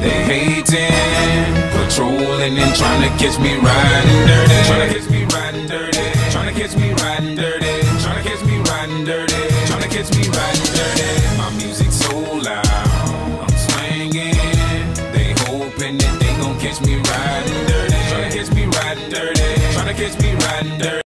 They hating, patrolling and trying to catch me riding dirty. Trying to catch me riding dirty. Trying to catch me riding dirty. Trying to catch me riding dirty. Trying to catch me riding dirty. My music